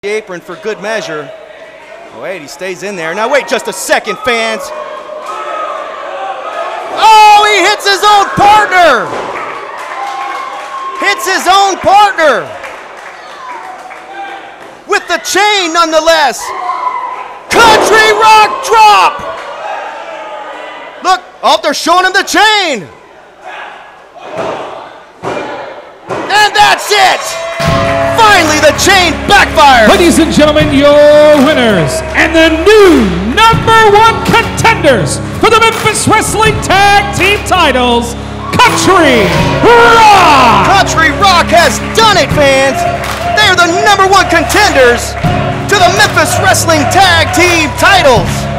The apron for good measure. Wait, he stays in there. Now wait just a second, fans. Oh, he hits his own partner. Hits his own partner. With the chain nonetheless. Country rock drop. Look, oh, they're showing him the chain. And that's it. Finally, the chain backfired. Ladies and gentlemen, your winners and the new #1 contenders for the Memphis Wrestling Tag Team titles, Country Rock! Country Rock has done it, fans. They are the #1 contenders to the Memphis Wrestling Tag Team titles.